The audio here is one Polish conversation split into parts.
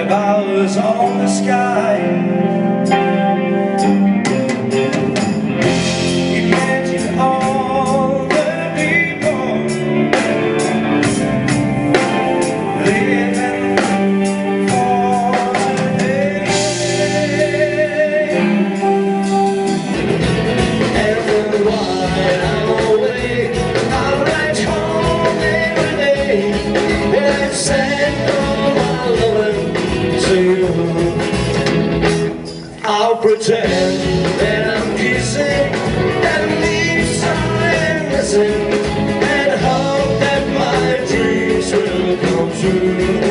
bowers on the sky. Imagine all the people living for today. And while I'm away, I write home every day, and I send all my loving to you. I'll pretend that I'm kissing and leave something missing, and hope that my dreams will come true.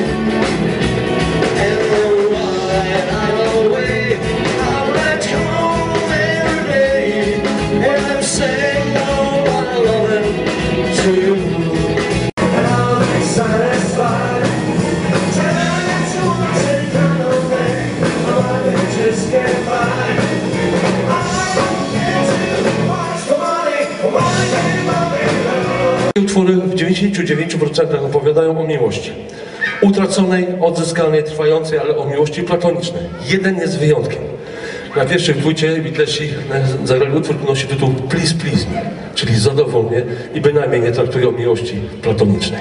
And while I'm away, I'll write home every day, and I'm saying all my loving to you. And I'll be satisfied. Utwory w 99% opowiadają o miłości. Utraconej, odzyskanej, trwającej, ale o miłości platonicznej. Jeden jest wyjątkiem. Na pierwszej płycie Beatlesi zagrali utwór, który nosi tytuł Please Please Me, czyli zadowolnie i bynajmniej nie traktuje o miłości platonicznej.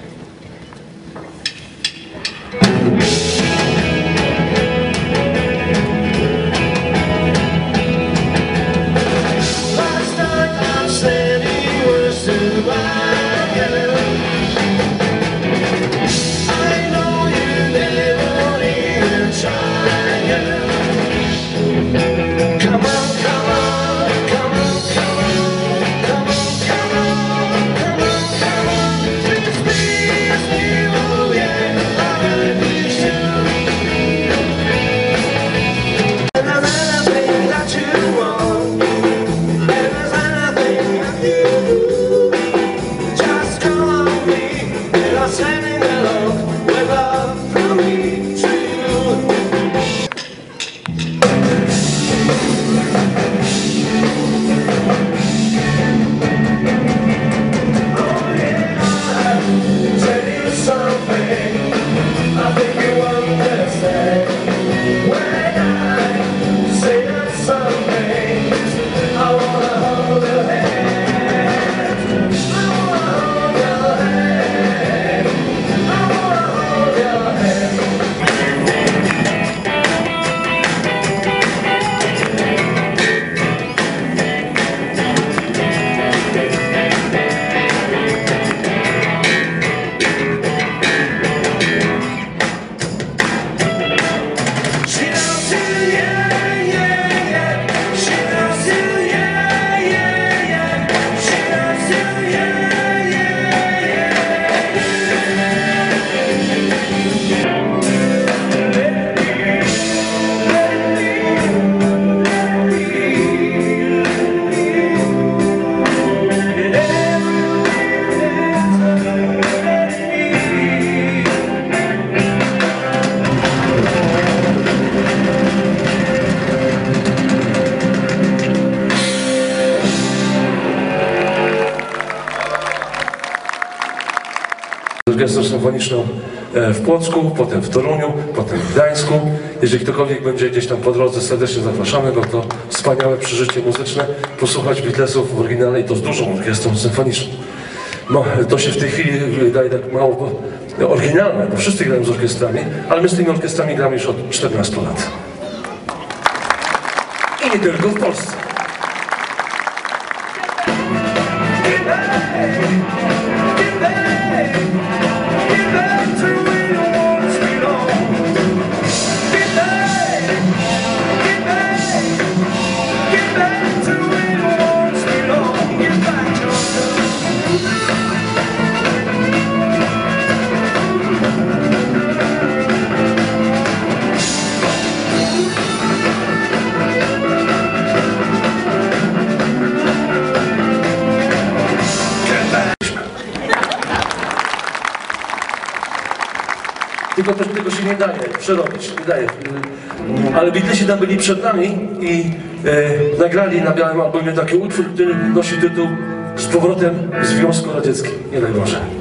Orkiestrą Symfoniczną w Płocku, potem w Toruniu, potem w Gdańsku. Jeżeli ktokolwiek będzie gdzieś tam po drodze, serdecznie zapraszamy, bo to wspaniałe przeżycie muzyczne, posłuchać Beatlesów w oryginale i to z dużą orkiestrą symfoniczną. No, to się w tej chwili wydaje tak mało oryginalne, bo wszyscy grają z orkiestrami, ale my z tymi orkiestrami gramy już od 14 lat. I nie tylko w Polsce. Tylko też tego się nie daje przerobić, nie daje. Ale Beatlesi tam byli przed nami i nagrali na białym albumie taki utwór, który nosi tytuł Z powrotem w Związku Radzieckim. Nie daj Boże.